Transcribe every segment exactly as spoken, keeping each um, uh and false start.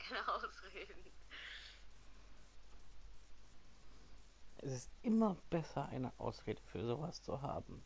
keine Ausreden. Es ist immer besser, eine Ausrede für sowas zu haben.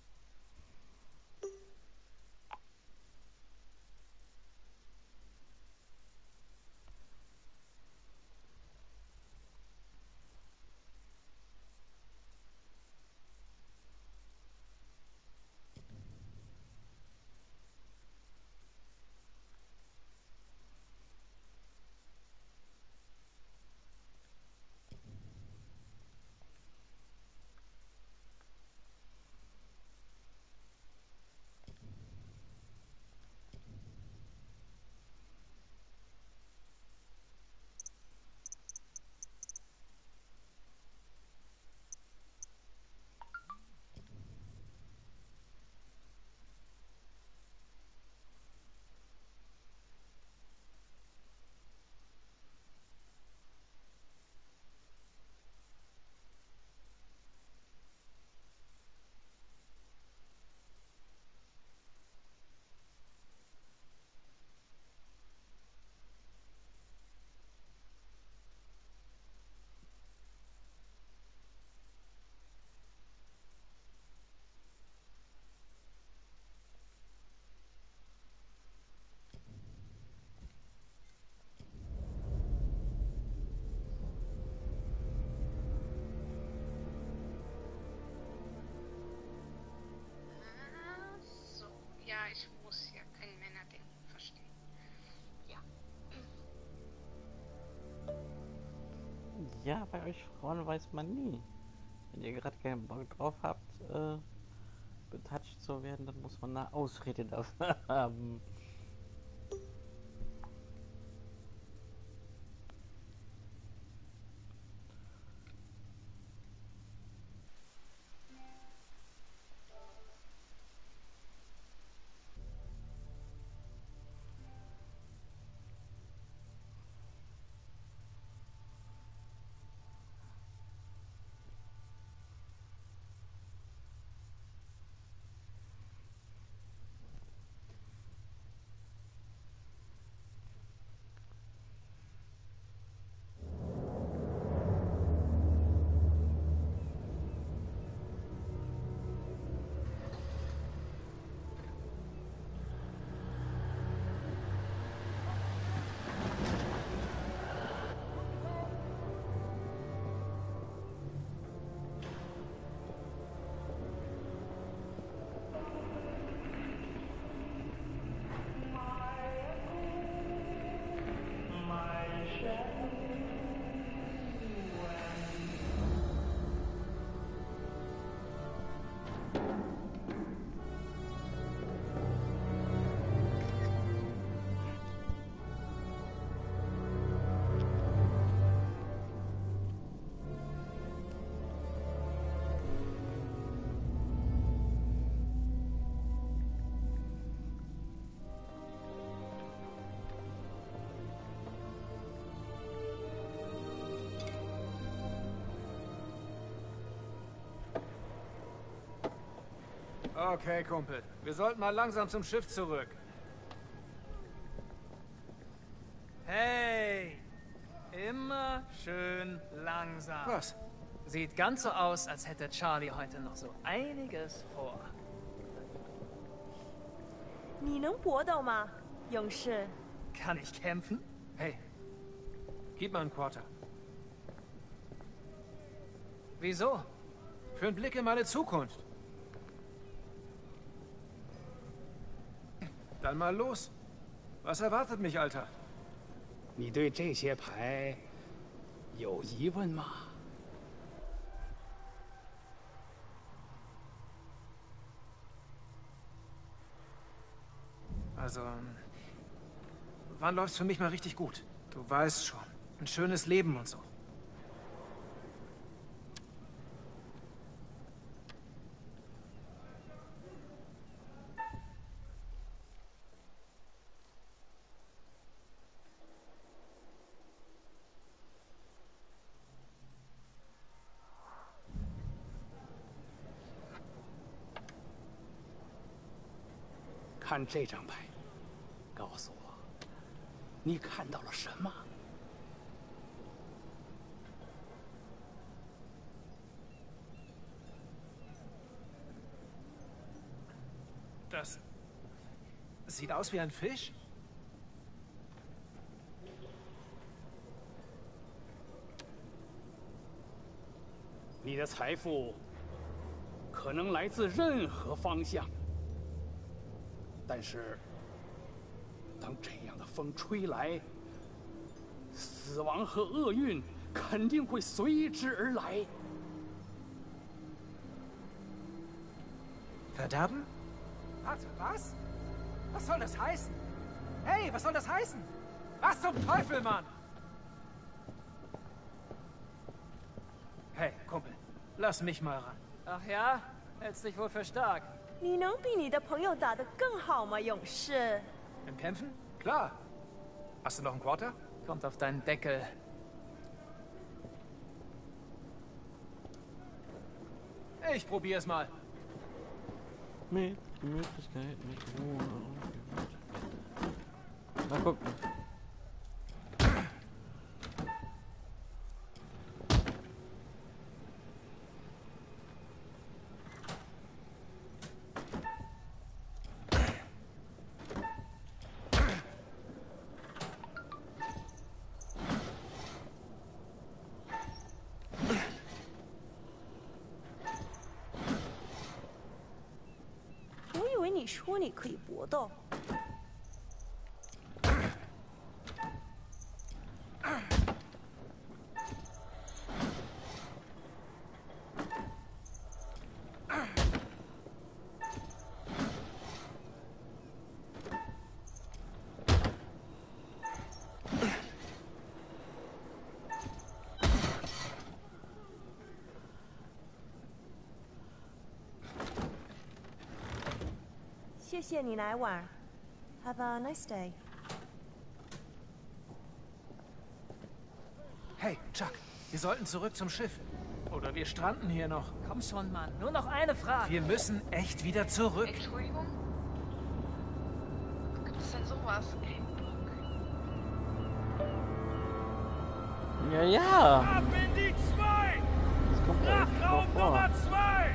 Ah, so, ja, ich muss ja kein Männerding verstehen. Ja. Ja, bei euch Frauen weiß man nie. Wenn ihr gerade keinen Bock drauf habt, äh, betatscht zu werden, dann muss man eine Ausrede dafür haben. Okay, Kumpel. Wir sollten mal langsam zum Schiff zurück. Hey! Immer schön langsam. Was? Sieht ganz so aus, als hätte Charlie heute noch so einiges vor. 你能搏斗吗，勇士？ Kann ich kämpfen? Hey, gib mal einen Quarter. Wieso? Für einen Blick in meine Zukunft. Dann mal los. Was erwartet mich, Alter? 你对这些牌有疑问吗？ Also, wann läuft's für mich mal richtig gut? Du weißt schon. Ein schönes Leben und so. 看这张牌，告诉我，你看到了什么？ das? Sieht aus wie ein Fisch? 你的财富可能来自任何方向，但是当这样的风吹来，死亡和厄运肯定会随之而来。 Verderben? Warte, was? Was soll das heißen? Hey, was soll das heißen? Was zum Teufel, Mann? Hey, Kumpel, lass mich mal ran. Ach ja? Hältst dich wohl für stark. 你能比你的朋友打得更好吗，勇士？ Im Kämpfen? Klar. Hast du noch einen Quarter? Kommt auf deinen Deckel. Ich probier's mal. Mit Möglichkeit, mit Ruhe und mal gucken. 我以为你说你可以搏斗。 谢谢你来玩 ，Have a nice day。 Hey, Chuck, wir sollten zurück zum Schiff. Oder wir stranden hier noch. Komm schon, Mann. Nur noch eine Frage. Wir müssen echt wieder zurück. Entschuldigung? Gibt es denn sowas? Handbook? Ja, ja. Ab in die zwei! Das kommt ja echt Nach Raum drauf vor. Nummer zwei!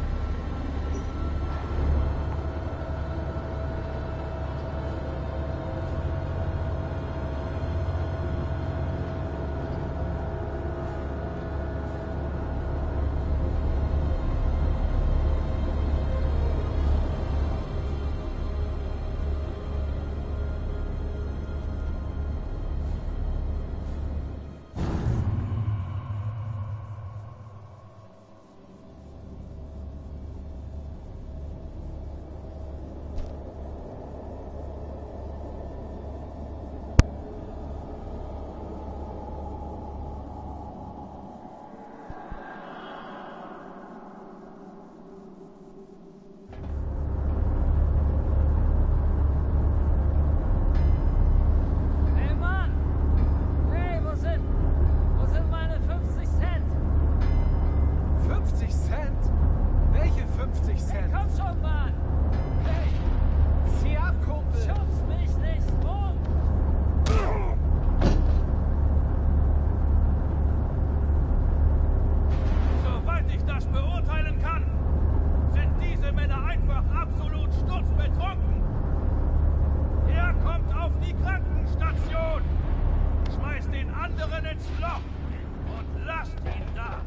Hey, Mann! Hey, wo sind... Wo sind meine fünfzig Cent? fünfzig Cent? Welche fünfzig Hey, Cent? komm schon, Mann! Hey, zieh ab, Kumpel! Schubst mich nicht um! Soweit ich das beurteilen kann, sind diese Männer einfach absolut sturzbetrunken. Er kommt auf die Krankenstation. Schmeißt den anderen ins Loch und lasst ihn da.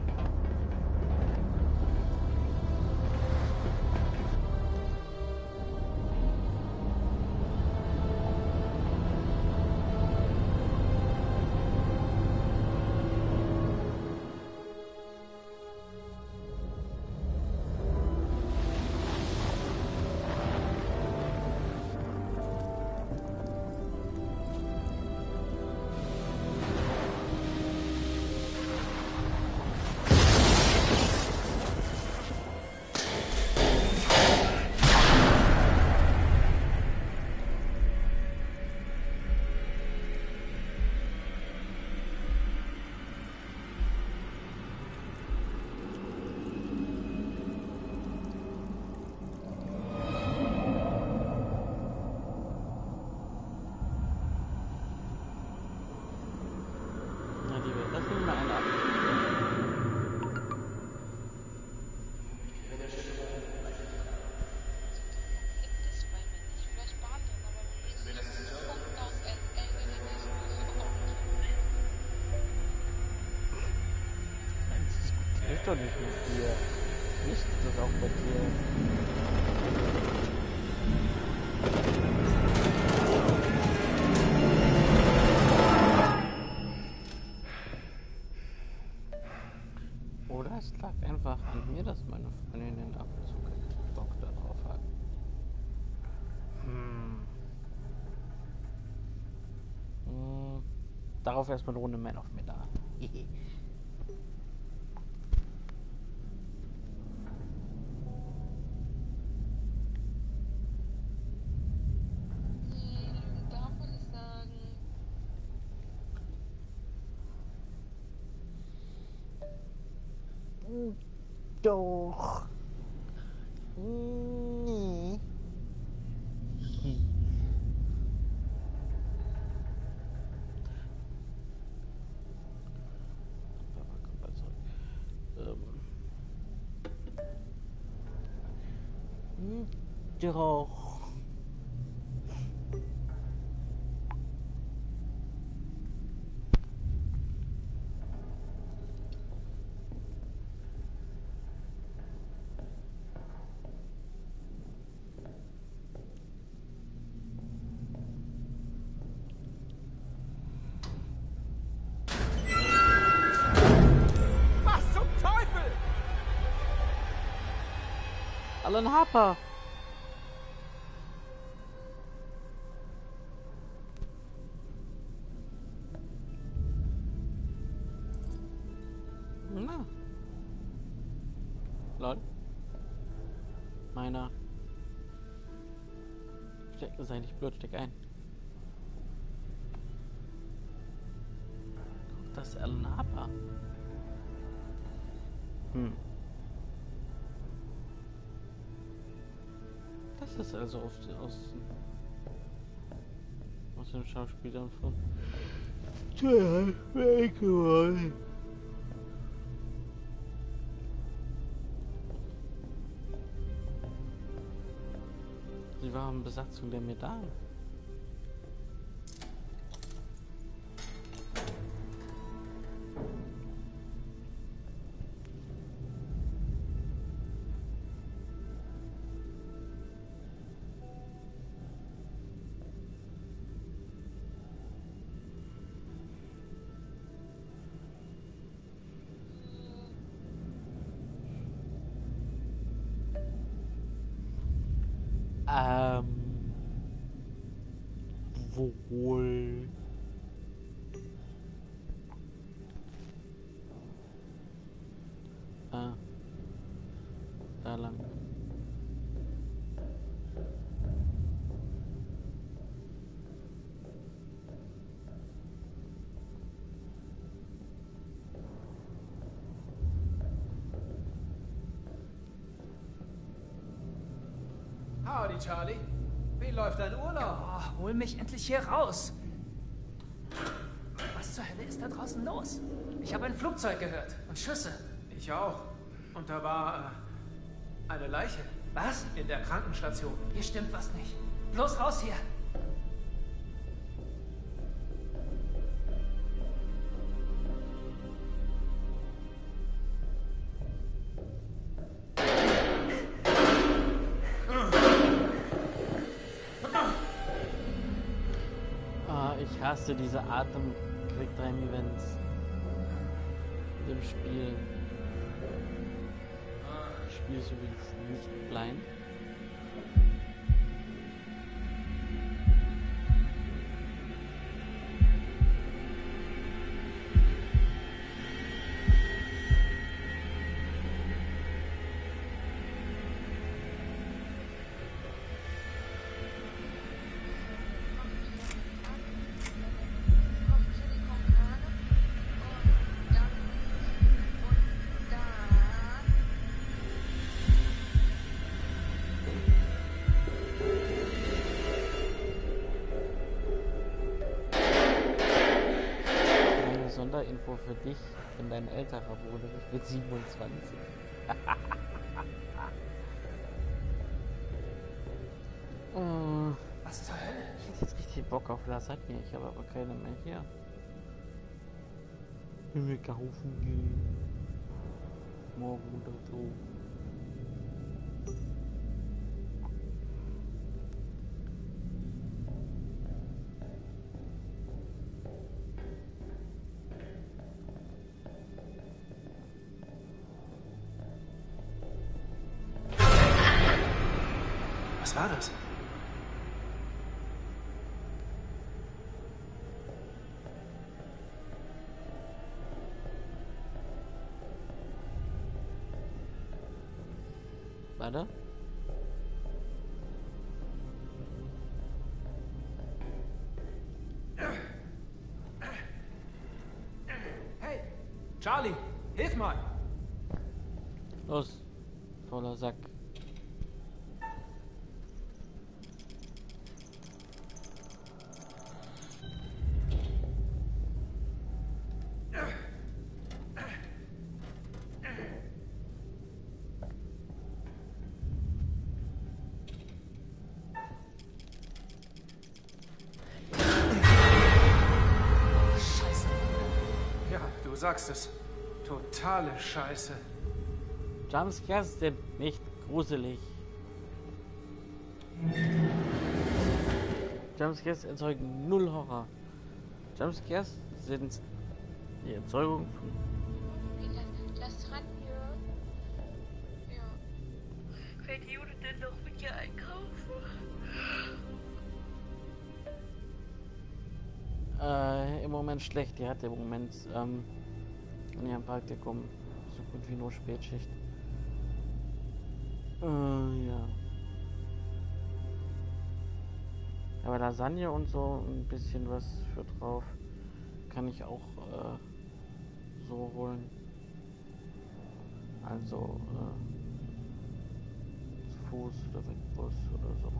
doch nicht mit dir. Nicht das auch bei dir. Oder es lag einfach an mir, dass meine Freundin den ab und zu keinen Bock darauf hat. Hm. Hm. Darauf erstmal eine Runde Man of Medan. Darf man nicht sagen. Doch. Nee. Ähm. Doch. Was zum Teufel? Alan Harper. Na. Lol. Meiner. Steck, sei nicht blöd, steck ein. Guck, das ist Alan Harper. Hm. Das ist also aus, aus, aus den Schauspielern von Twilight geworden. Sie waren Besatzung der Medan. Ähm, wohl. Ah, da lang. Howdy, Charlie. Wie läuft dein Urlaub? Oh, hol mich endlich hier raus. Was zur Hölle ist da draußen los? Ich habe ein Flugzeug gehört und Schüsse. Ich auch. Und da war äh, eine Leiche Was? in der Krankenstation. Hier stimmt was nicht. Bloß raus hier. Ah, ich hasse diese Atem Quicktime Events im Spiel. Das Spiel ist übrigens nicht blind. Kommt für die Konkane und dann und dann Eine Sonderinfo für dich, wenn dein älterer Bruder ist, wird siebenundzwanzig. Oh, Was zur Hölle? ich hätte jetzt richtig Bock auf Lasagne, ich habe aber keine mehr hier. Wenn wir kaufen gehen. morgen oder so. Was war das? Warte. Hey, Charlie, hilf mal! Los, fauler Sack. Ja, du sagst es. Totale Scheiße. Jumpscares sind nicht gruselig. Jumpscares erzeugen null Horror. Jumpscares sind die Erzeugung von... Lass ran hier. Ja. Fällt Jude denn noch mit dir einkaufen? Äh, im Moment schlecht. Die hat im Moment ähm, in ihrem Praktikum so gut wie nur Spätschicht. Äh, ja. Aber Lasagne und so ein bisschen was für drauf kann ich auch äh, so holen. Also äh, zu Fuß oder mit Bus oder so.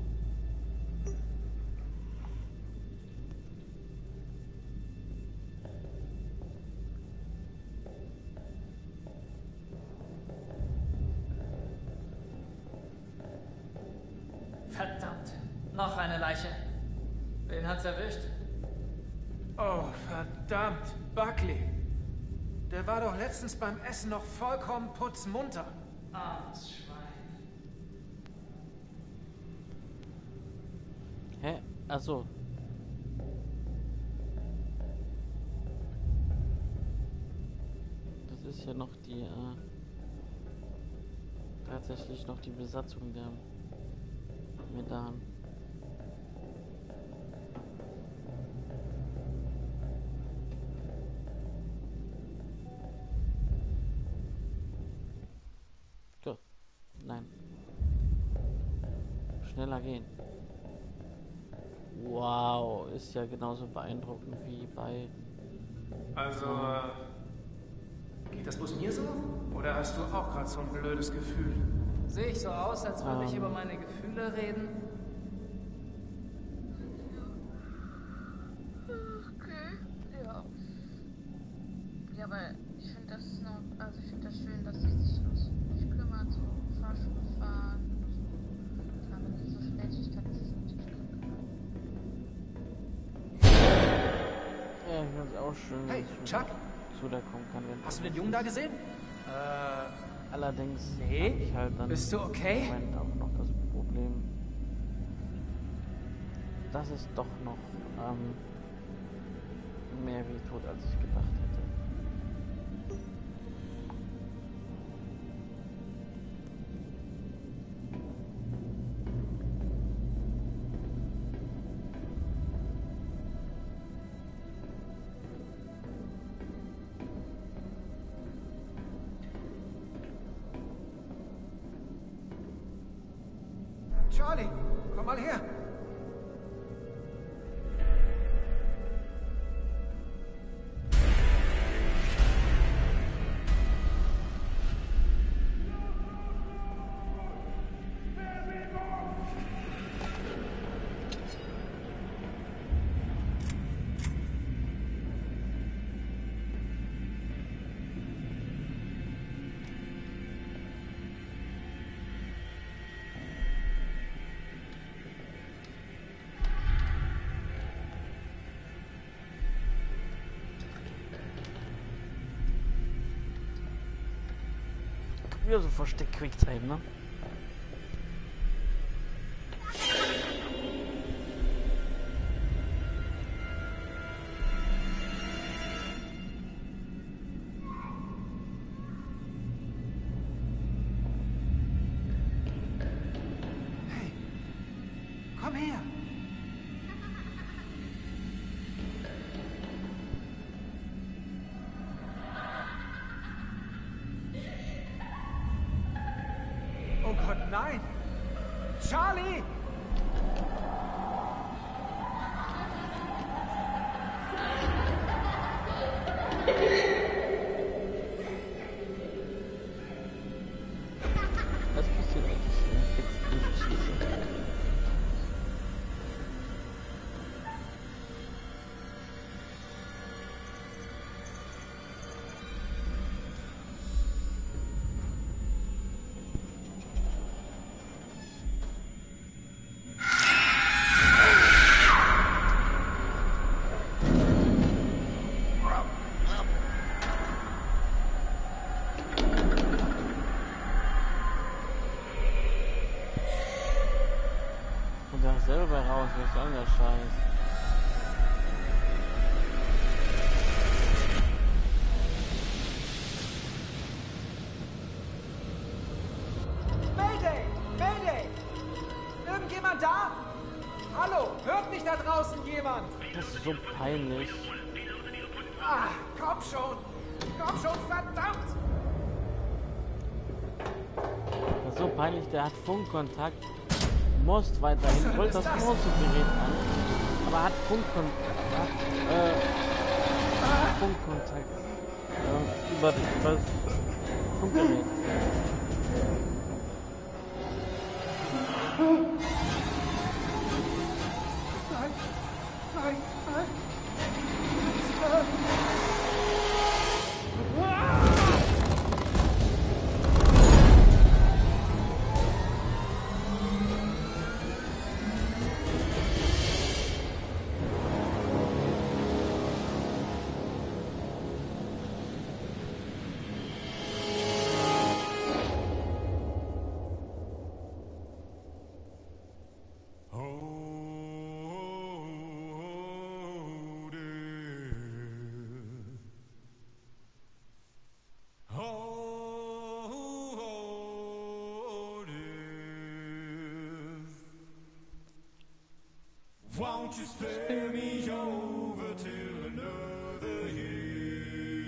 Verdammt. Noch eine Leiche. Wen hat's erwischt? Oh, verdammt. Buckley. Der war doch letztens beim Essen noch vollkommen putzmunter. Armes Schwein. Hä? Achso. Das ist ja noch die, äh, tatsächlich noch die Besatzung der Medan. Gut. Nein. Schneller gehen. Wow, ist ja genauso beeindruckend wie bei... Also, äh, geht das bloß mir so? Oder hast du auch gerade so ein blödes Gefühl? Sehe ich so aus, als würde ich Ähm. über meine Gefühle reden? Okay, ja. Ja, aber ich finde das noch, also ich finde das schön, dass sie sich noch so nicht kümmert, so Fahrschule fahren oder so. Klar, wenn sie so Spätschicht hat, ist es natürlich kacke. Ja, ich finde es auch schön, Hey, dass ich Chuck, zu der kommen kann. Wenn hast du den Jungen da gesehen? Äh, Allerdings Nee? habe ich halt dann Bist du okay? im Moment auch noch das Problem, dass es doch noch ähm, mehr wehtut, als ich gedacht hätte. Charlie, komm mal her. Ja, so Versteck-Quicktime, ne? Hey, komm her. Oh Gott, nein! Charlie! Was passiert eigentlich, wenn ich jetzt nicht schieße? Und da selber raus, was soll denn der Scheiß? Mayday! Mayday! Irgendjemand da? Hallo, hört mich da draußen jemand? Das ist so peinlich. Ah, komm schon! Komm schon, verdammt! Das ist so peinlich, der hat Funkkontakt. Most weiterhin, rollt das Mosu-Gerät an, aber hat Funkkontakt, äh, Funkkontakt, äh, über, über das Funkgerät. Nein, nein, nein! Won't you spare me over till another year?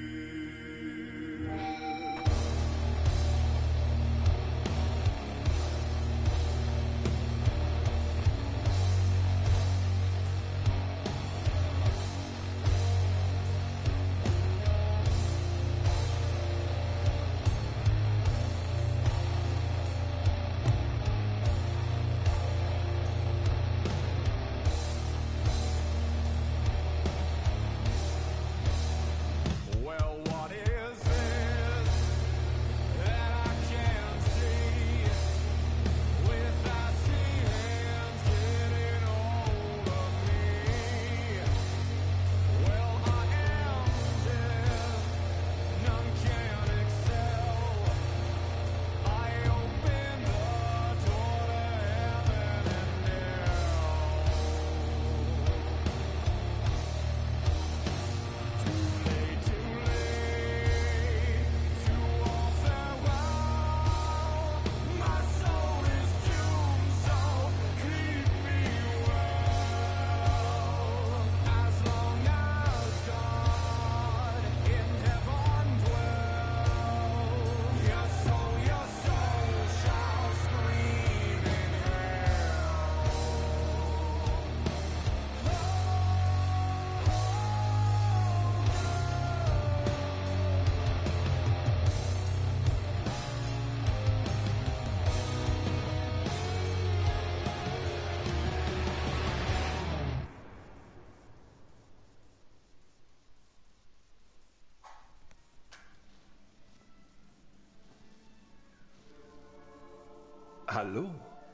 Hallo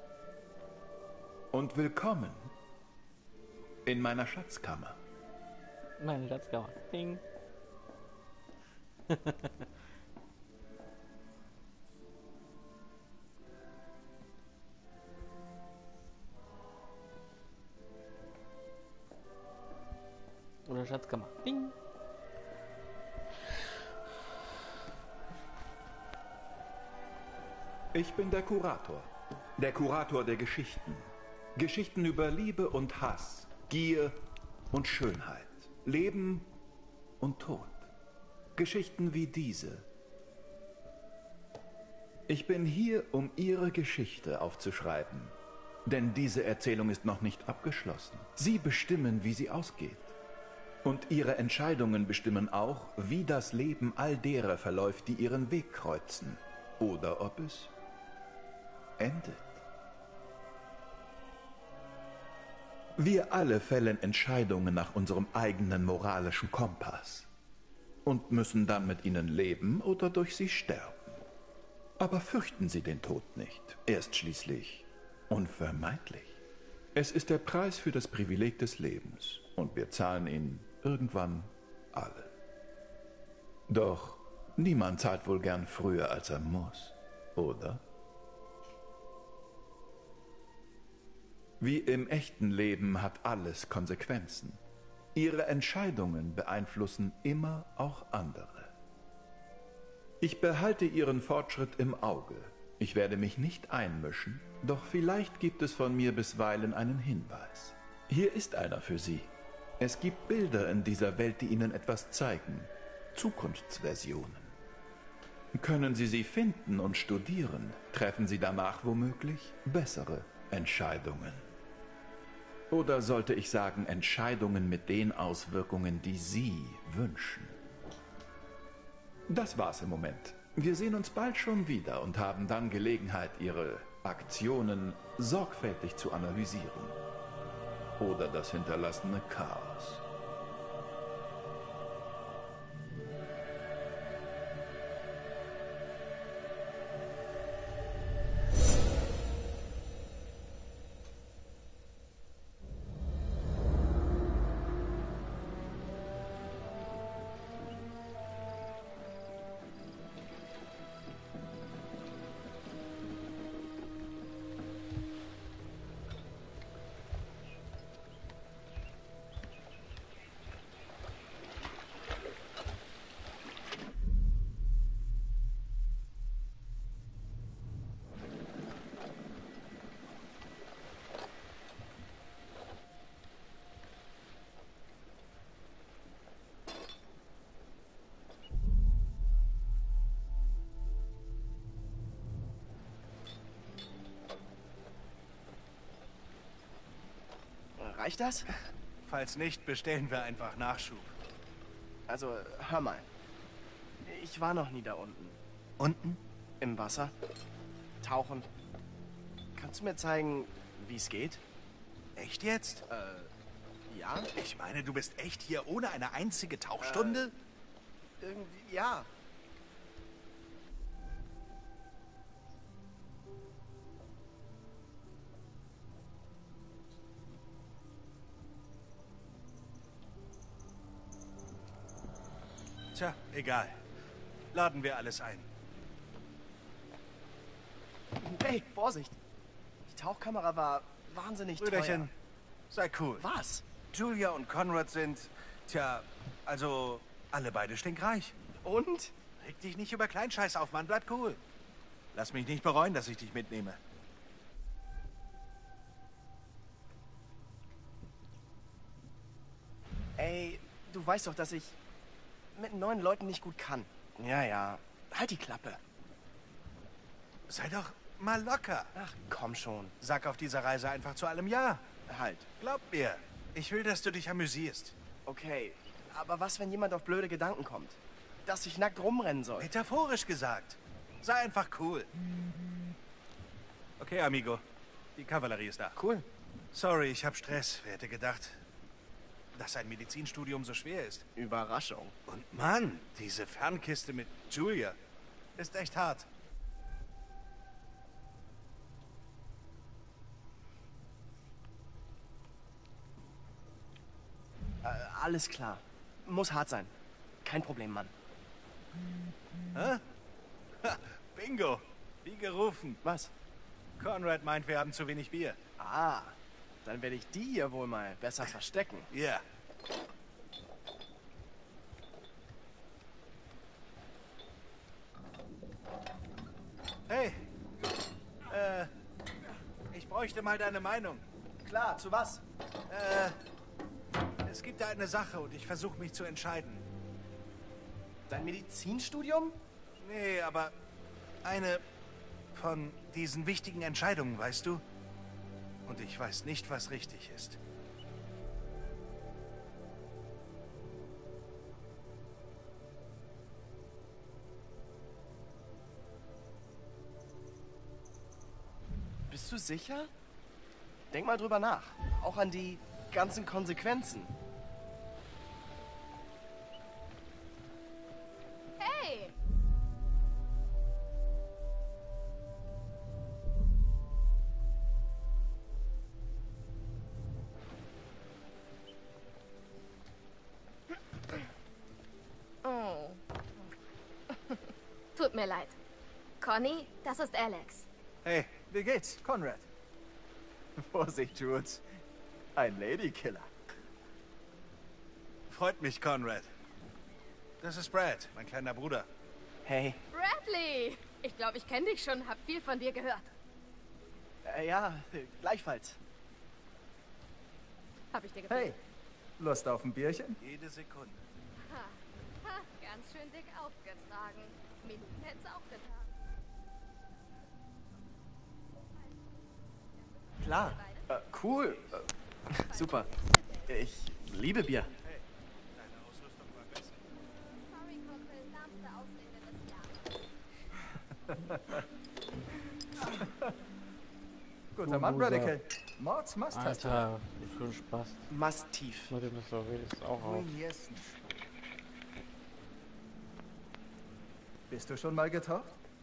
und willkommen in meiner Schatzkammer. Meine Schatzkammer. Ding. Schatzkammer. Ding. Ich bin der Kurator. Der Kurator der Geschichten. Geschichten über Liebe und Hass, Gier und Schönheit, Leben und Tod. Geschichten wie diese. Ich bin hier, um Ihre Geschichte aufzuschreiben. Denn diese Erzählung ist noch nicht abgeschlossen. Sie bestimmen, wie sie ausgeht. Und Ihre Entscheidungen bestimmen auch, wie das Leben all derer verläuft, die Ihren Weg kreuzen. Oder ob es endet. Wir alle fällen Entscheidungen nach unserem eigenen moralischen Kompass. Und müssen dann mit ihnen leben oder durch sie sterben. Aber fürchten Sie den Tod nicht. Er ist schließlich unvermeidlich. Es ist der Preis für das Privileg des Lebens. Und wir zahlen ihn irgendwann alle. Doch niemand zahlt wohl gern früher, als er muss, oder? Wie im echten Leben hat alles Konsequenzen. Ihre Entscheidungen beeinflussen immer auch andere. Ich behalte Ihren Fortschritt im Auge. Ich werde mich nicht einmischen, doch vielleicht gibt es von mir bisweilen einen Hinweis. Hier ist einer für Sie. Es gibt Bilder in dieser Welt, die Ihnen etwas zeigen. Zukunftsversionen. Können Sie sie finden und studieren, treffen Sie danach womöglich bessere Entscheidungen. Oder sollte ich sagen, Entscheidungen mit den Auswirkungen, die Sie wünschen. Das war's im Moment. Wir sehen uns bald schon wieder und haben dann Gelegenheit, Ihre Aktionen sorgfältig zu analysieren. Oder das hinterlassene Chaos. Reicht das? Falls nicht, bestellen wir einfach Nachschub. Also, hör mal. Ich war noch nie da unten. Unten? Im Wasser. Tauchen. Kannst du mir zeigen, wie es geht? Echt jetzt? Äh, ja? Ich meine, du bist echt hier ohne eine einzige Tauchstunde? Äh, irgendwie, ja. Tja, egal. Laden wir alles ein. Hey, Vorsicht! Die Tauchkamera war wahnsinnig Brüderchen, teuer. sei cool. Was? Julia und Conrad sind, tja, also alle beide stinkreich. Und? Reg dich nicht über Kleinscheiß auf, Mann. Bleib cool. Lass mich nicht bereuen, dass ich dich mitnehme. Ey, du weißt doch, dass ich mit neuen Leuten nicht gut kann. Ja, ja. Halt die Klappe. Sei doch mal locker. Ach, komm schon. Sag auf dieser Reise einfach zu allem Ja. Halt. Glaub mir, ich will, dass du dich amüsierst. Okay, aber was, wenn jemand auf blöde Gedanken kommt? Dass ich nackt rumrennen soll? Metaphorisch gesagt. Sei einfach cool. Okay, Amigo. Die Kavallerie ist da. Cool. Sorry, ich hab Stress. Wer hätte gedacht, dass ein Medizinstudium so schwer ist? Überraschung. Und Mann, diese Fernkiste mit Julia ist echt hart. Äh, alles klar. Muss hart sein. Kein Problem, Mann. Hä? Ha, bingo. Wie gerufen. Was? Conrad meint, wir haben zu wenig Bier. Ah, dann werde ich die hier wohl mal besser verstecken. Ja. bräuchte mal deine Meinung. Klar, zu was? Äh, es gibt da eine Sache und ich versuche mich zu entscheiden. Dein Medizinstudium? Nee, aber eine von diesen wichtigen Entscheidungen, weißt du? Und ich weiß nicht, was richtig ist. Bist du sicher? Denk mal drüber nach. Auch an die ganzen Konsequenzen. Hey! Oh. Tut mir leid. Conny, das ist Alex. Hey, wie geht's, Conrad? Vorsicht, Jules. Ein Ladykiller. Freut mich, Conrad. Das ist Brad, mein kleiner Bruder. Hey. Bradley! Ich glaube, ich kenne dich schon, hab viel von dir gehört. Äh, ja, gleichfalls. Hab ich dir gefallen? Hey, Lust auf ein Bierchen? Jede Sekunde. Ha, ha, ganz schön dick aufgetragen. Minuten hätt's auch getan. Klar. Äh, cool. Äh, super. Ich liebe Bier. Hey, deine Ausrüstung war besser. Sorry, Kumpel, darmste Ausrede des Jahres. Guter Mann, Radical. Mords Must hast du. Alter, für ein Spaß. Mastief. Mit dem du so redest, auch auf. Yes. Bist du schon mal getaucht?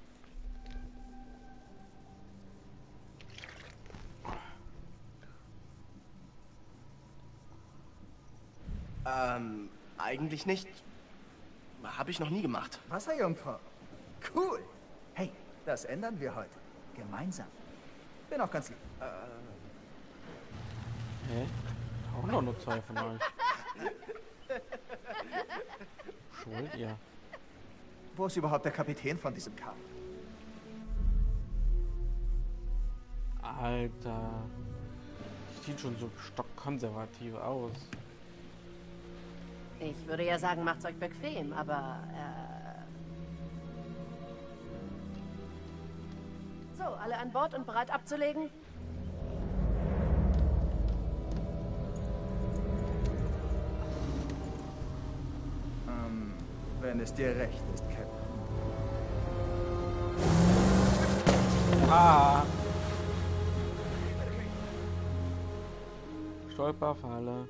Ähm, eigentlich nicht. Habe ich noch nie gemacht. Wasserjungfrau. Cool. Hey, das ändern wir heute. Gemeinsam. Bin auch ganz lieb. Äh, Hä? Auch noch nur zwei von euch. Schuld ihr. wo ist überhaupt der Kapitän von diesem Kahn? Alter. Sieht schon so stockkonservativ aus. Ich würde ja sagen, macht's euch bequem, aber, äh... So, alle an Bord und bereit abzulegen? Ähm, wenn es dir recht ist, Captain. Ah! Stolperfalle.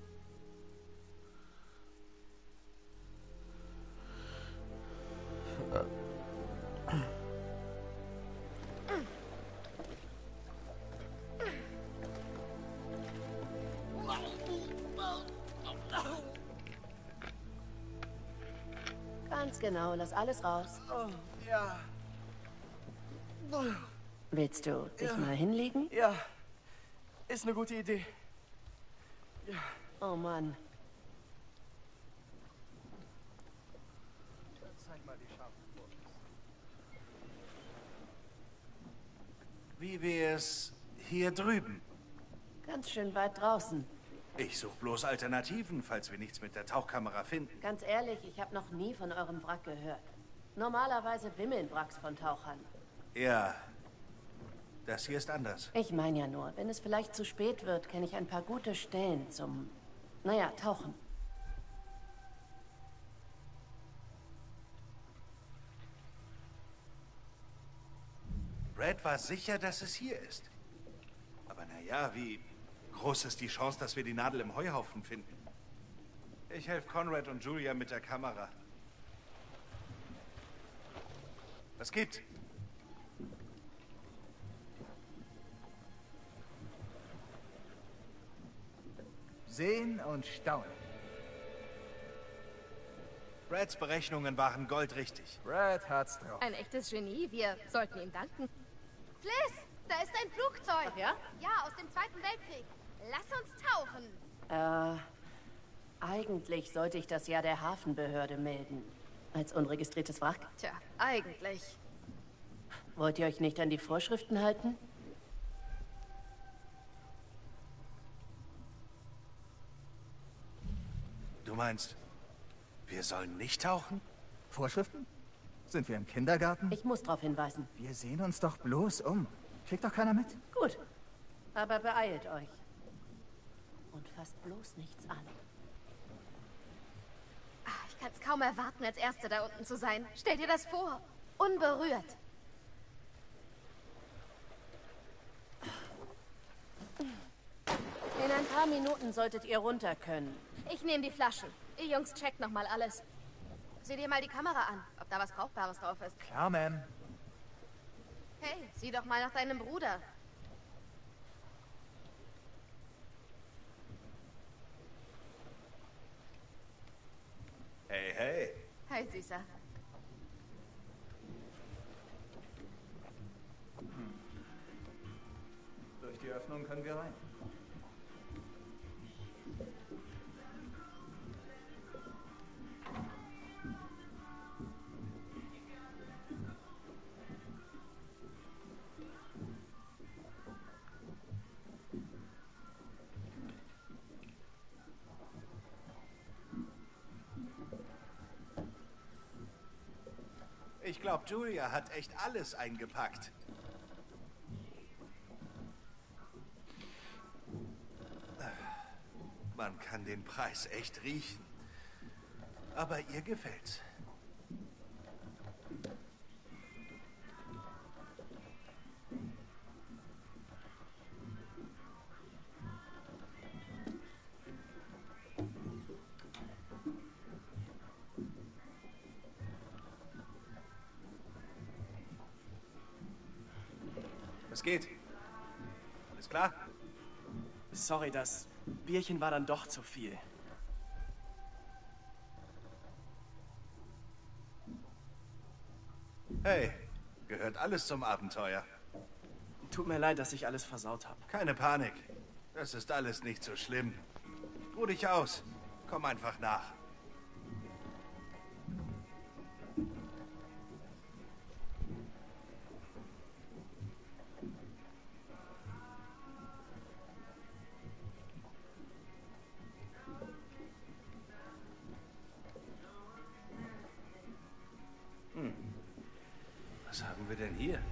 Ganz genau, lass alles raus. Oh, ja. Willst du dich Ja. mal hinlegen? Ja, ist eine gute Idee. Ja. Oh Mann. Zeig mal die scharfen Fotos. Wie wär's hier drüben? Ganz schön weit draußen. Ich suche bloß Alternativen, falls wir nichts mit der Tauchkamera finden. Ganz ehrlich, ich habe noch nie von eurem Wrack gehört. Normalerweise wimmeln Wracks von Tauchern. Ja, das hier ist anders. Ich meine ja nur, wenn es vielleicht zu spät wird, kenne ich ein paar gute Stellen zum, naja, Tauchen. Brad war sicher, dass es hier ist. Aber naja, wie groß ist die Chance, dass wir die Nadel im Heuhaufen finden? Ich helfe Conrad und Julia mit der Kamera. Was gibt's? Sehen und staunen. Brads Berechnungen waren goldrichtig. Brad hat's drauf. Ein echtes Genie. Wir sollten ihm danken. Fliss, da ist ein Flugzeug. Ach ja? Ja, aus dem Zweiten Weltkrieg. Lass uns tauchen. Äh, eigentlich sollte ich das ja der Hafenbehörde melden. Als unregistriertes Wrack. Tja, eigentlich. Wollt ihr euch nicht an die Vorschriften halten? meinst, wir sollen nicht tauchen? Vorschriften? Sind wir im Kindergarten? Ich muss darauf hinweisen. Wir sehen uns doch bloß um. Kriegt doch keiner mit? Gut. Aber beeilt euch. Und fasst bloß nichts an. Ach, ich kann es kaum erwarten, als Erste da unten zu sein. Stell dir das vor. Unberührt. In ein paar Minuten solltet ihr runter können. Ich nehme die Flaschen. Ihr Jungs checkt noch mal alles. Sieh dir mal die Kamera an, ob da was Brauchbares drauf ist. Klar, Ma'am. Hey, sieh doch mal nach deinem Bruder. Hey, hey. Hi, Süßer. Durch die Öffnung können wir rein. Ich glaube, Julia hat echt alles eingepackt. Man kann den Preis echt riechen. Aber ihr gefällt's. Was geht? Alles klar? Sorry, das Bierchen war dann doch zu viel. Hey, gehört alles zum Abenteuer. Tut mir leid, dass ich alles versaut habe. Keine Panik. Das ist alles nicht so schlimm. Ruh dich aus. Komm einfach nach. Hm. Was haben wir denn hier?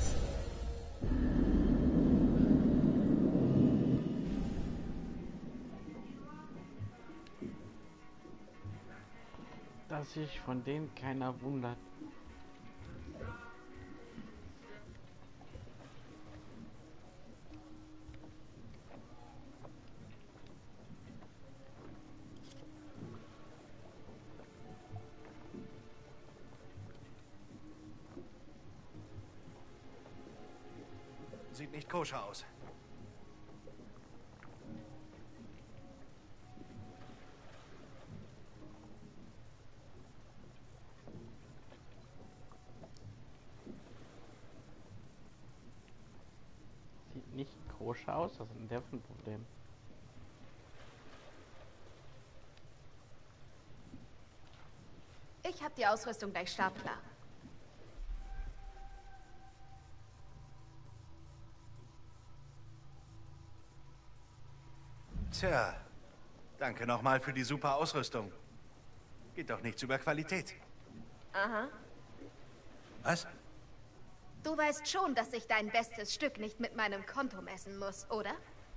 Dass sich von denen keiner wundert. Sieht nicht koscher aus. Sieht nicht koscher aus, was ist denn der für ein Problem? Ich habe die Ausrüstung gleich startklar. Tja, danke nochmal für die super Ausrüstung. Geht doch nichts über Qualität. Aha. Was? Du weißt schon, dass ich dein bestes Stück nicht mit meinem Konto messen muss, oder?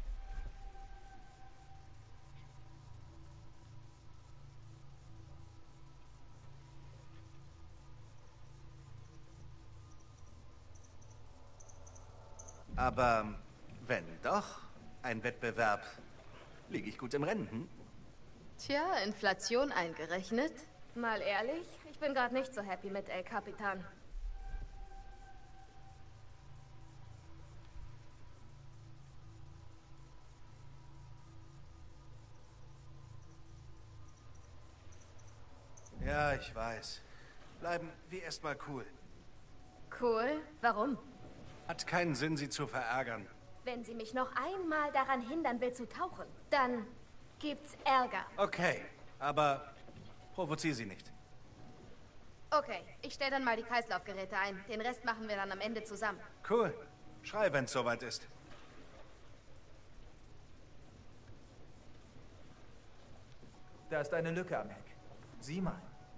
Aber wenn doch ein Wettbewerb, liege ich gut im Rennen, hm? Tja, Inflation eingerechnet. Mal ehrlich, ich bin gerade nicht so happy mit El Capitan. Ja, ich weiß. Bleiben wir erstmal cool. Cool? Warum? Hat keinen Sinn, sie zu verärgern. Wenn sie mich noch einmal daran hindern will zu tauchen, dann gibt's Ärger. Okay, aber provozier sie nicht. Okay, ich stelle dann mal die Kreislaufgeräte ein. Den Rest machen wir dann am Ende zusammen. Cool. Schrei, wenn's soweit ist. Da ist eine Lücke am Heck. Sieh mal.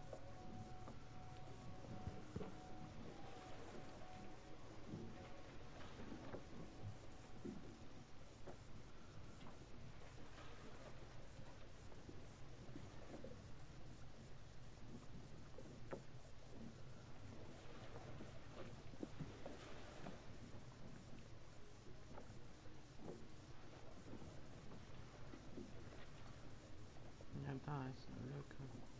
Da ist eine Lücke.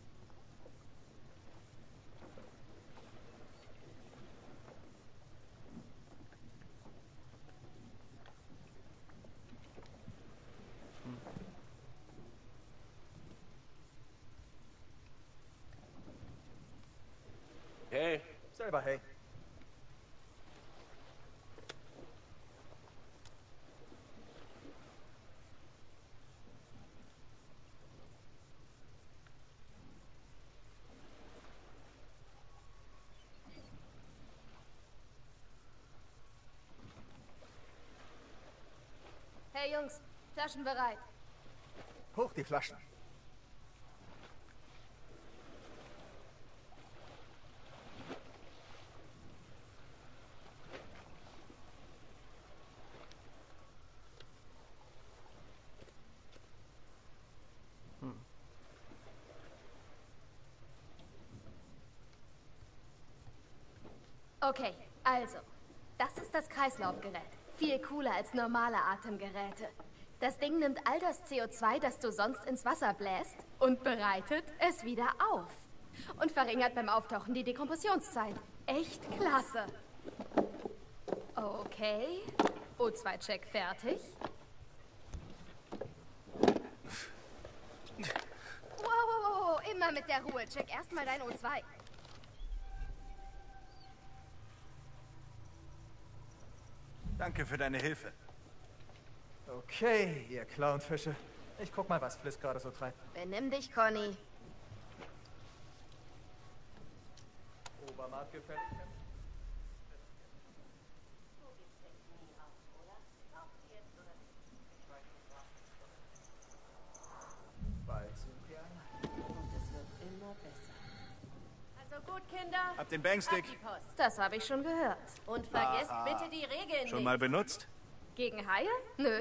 Hm. Hey. Selber hey. Hey Jungs, Flaschen bereit. Hoch die Flaschen. Hm. Okay, also, das ist das Kreislaufgerät. Viel cooler als normale Atemgeräte. Das Ding nimmt all das C O zwei, das du sonst ins Wasser bläst, und bereitet es wieder auf. Und verringert beim Auftauchen die Dekompressionszeit. Echt klasse. Okay. O zwei Check fertig. Wow, wow, wow, wow, immer mit der Ruhe. Check erstmal dein O zwei. Danke für deine Hilfe. Okay, ihr Clownfische. Ich guck mal, was Fliss gerade so treibt. Benimm dich, Conny. Obermarkt gefällt. Bald sind wir an. Und es wird immer besser. Also gut, Kinder. Hab den Bangstick. Ab die Post. Das habe ich schon gehört. Und vergesst Aha. bitte die Regeln Schon nicht. mal benutzt? Gegen Haie? Nö.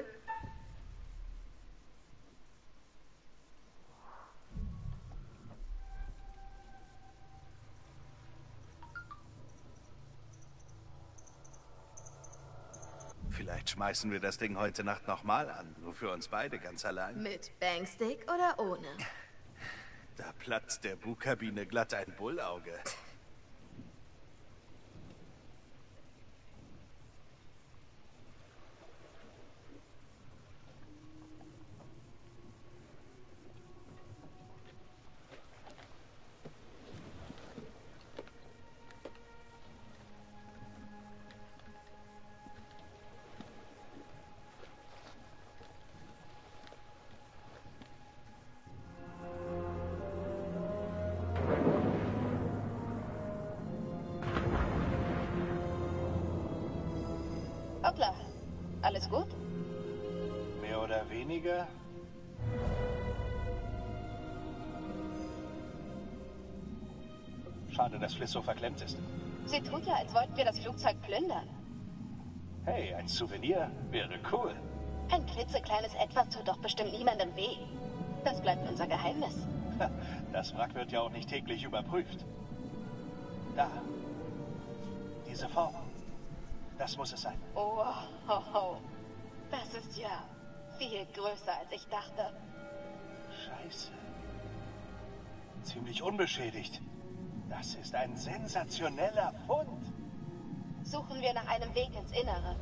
Vielleicht schmeißen wir das Ding heute Nacht nochmal an. Nur für uns beide ganz allein. Mit Bangstick oder ohne? Da platzt der Bugkabine glatt ein Bullauge. Hoppla, alles gut? Mehr oder weniger? Schade, dass Fliss so verklemmt ist. Sie tut ja, als wollten wir das Flugzeug plündern. Hey, ein Souvenir wäre cool. Ein klitzekleines Etwas tut doch bestimmt niemandem weh. Das bleibt unser Geheimnis. Das Wrack wird ja auch nicht täglich überprüft. Da. Diese Form. Das muss es sein. Oh, ho, ho. Das ist ja viel größer, als ich dachte. Scheiße. Ziemlich unbeschädigt. Das ist ein sensationeller Fund. Suchen wir nach einem Weg ins Innere.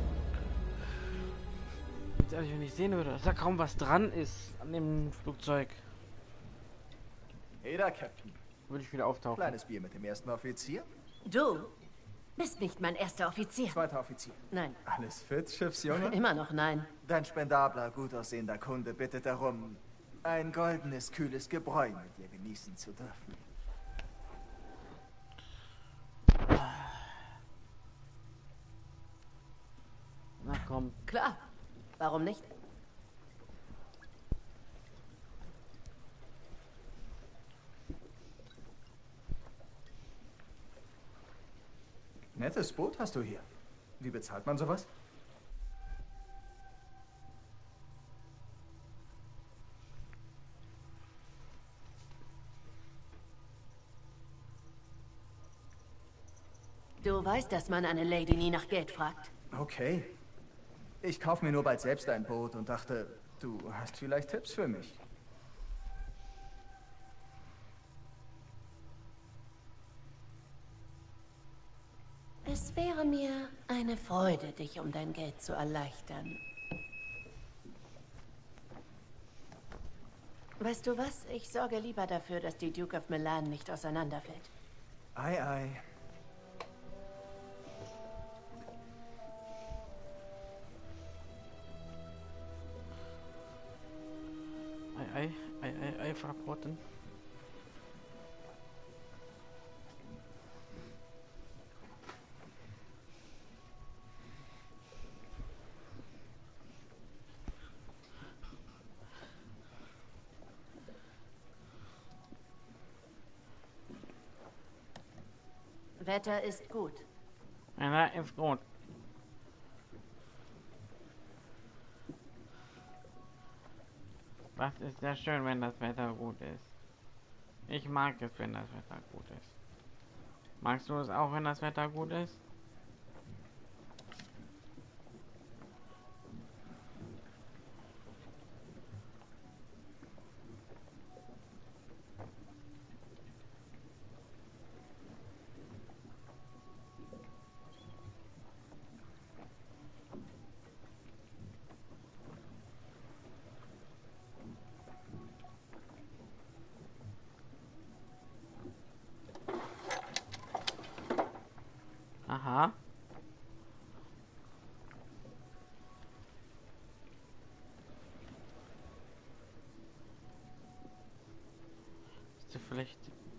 Ganz ehrlich, wenn ich sehen würde, dass da kaum was dran ist an dem Flugzeug, Hey da, Captain. würde ich wieder auftauchen. Kleines Bier mit dem ersten Offizier? Du bist nicht mein erster Offizier. Zweiter Offizier. Nein. Alles fit, Schiffsjunge? Immer noch nein. Dein spendabler, gut aussehender Kunde bittet darum, ein goldenes, kühles Gebräu mit dir genießen zu dürfen. Na komm. Klar. Warum nicht? Nettes Boot hast du hier. Wie bezahlt man sowas? Du weißt, dass man eine Lady nie nach Geld fragt. Okay. Ich kaufe mir nur bald selbst ein Boot und dachte, du hast vielleicht Tipps für mich. Es wäre mir eine Freude, dich um dein Geld zu erleichtern. Weißt du was? Ich sorge lieber dafür, dass die Duke of Milan nicht auseinanderfällt. Ei, ei. Ei, ei, ei, ei, ei, verboten. Wetter ist gut. Ja, ist gut. Was ist sehr schön, wenn das Wetter gut ist. Ich mag es, wenn das Wetter gut ist. Magst du es auch, wenn das Wetter gut ist? Aha. Ist du vielleicht...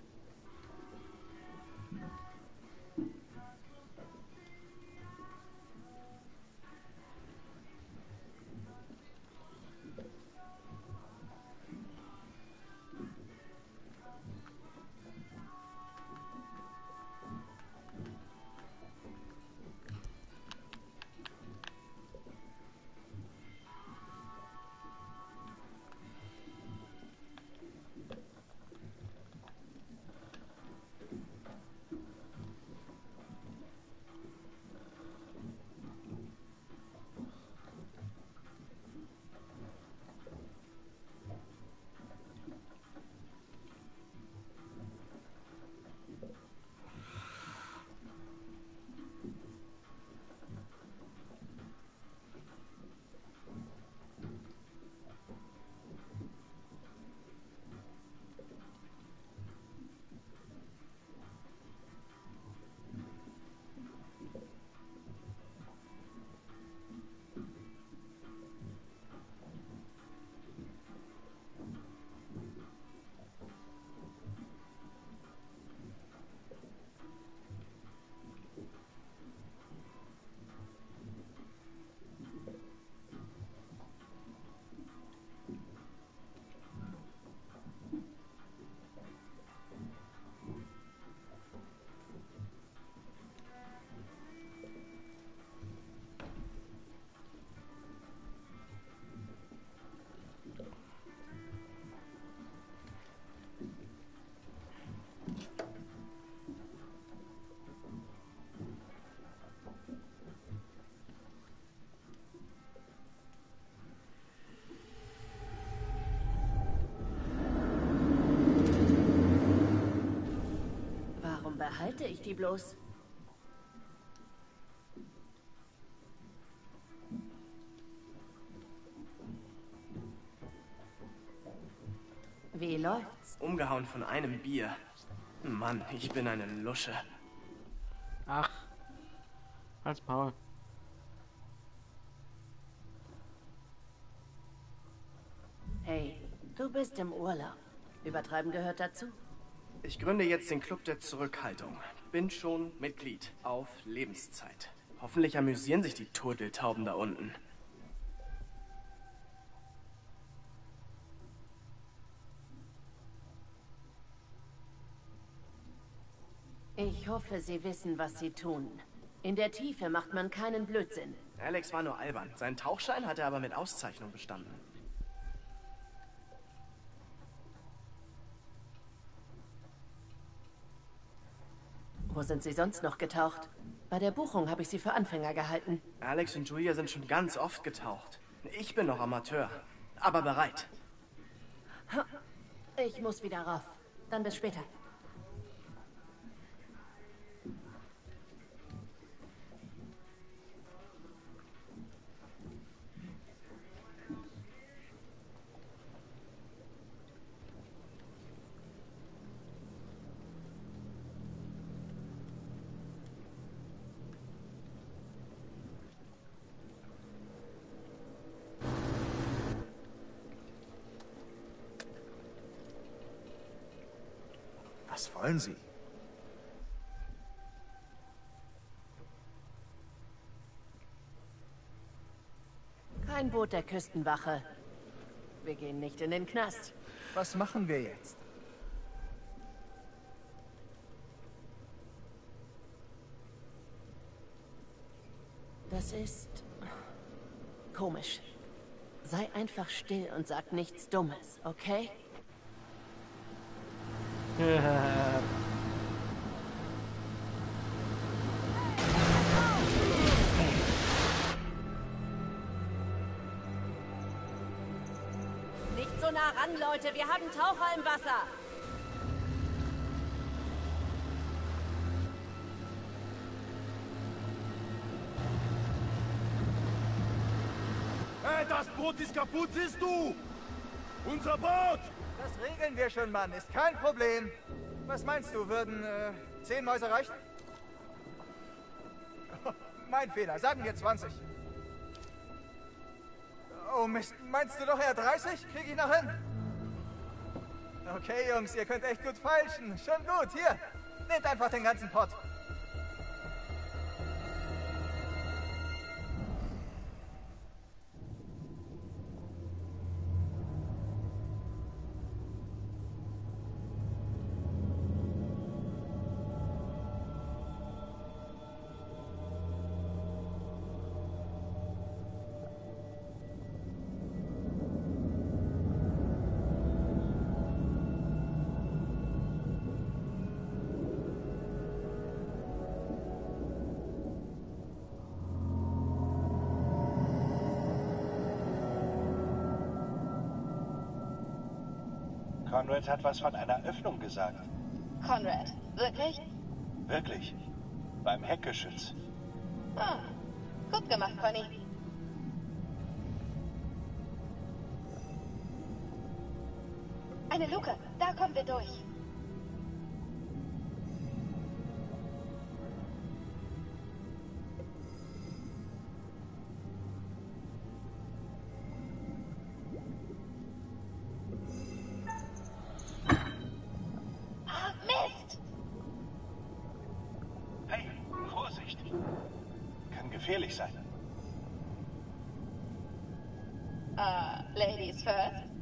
Behalte ich die bloß? Wie läuft's? Umgehauen von einem Bier. Mann, ich bin eine Lusche. Ach, als Paul. Hey, du bist im Urlaub. Übertreiben gehört dazu. Ich gründe jetzt den Club der Zurückhaltung. Bin schon Mitglied auf Lebenszeit. Hoffentlich amüsieren sich die Turteltauben da unten. Ich hoffe, sie wissen, was sie tun. In der Tiefe macht man keinen Blödsinn. Alex war nur albern. Seinen Tauchschein hat er aber mit Auszeichnung bestanden. Wo sind Sie sonst noch getaucht? Bei der Buchung habe ich Sie für Anfänger gehalten. Alex und Julia sind schon ganz oft getaucht. Ich bin noch Amateur, aber bereit. Ich muss wieder rauf. Dann bis später. Was wollen Sie? Kein Boot der Küstenwache. Wir gehen nicht in den Knast. Was machen wir jetzt? Das ist komisch. Sei einfach still und sag nichts Dummes, okay? Nicht so nah ran, Leute. Wir haben Taucher im Wasser. Hey, das Boot ist kaputt, siehst du? Unser Boot! Das regeln wir schon, Mann. Ist kein Problem. Was meinst du, würden äh, zehn Mäuse reichen? Mein Fehler. Sagen wir zwanzig. Oh Mist. Meinst du doch eher dreißig? Krieg ich noch hin? Okay, Jungs. Ihr könnt echt gut feilschen. Schon gut. Hier. Nehmt einfach den ganzen Pott. Conrad hat was von einer Öffnung gesagt. Conrad, wirklich? Wirklich. Beim Heckgeschütz. Ah, gut gemacht, Conny. Eine Luke, da kommen wir durch. Gefährlich sein. Uh, ladies first.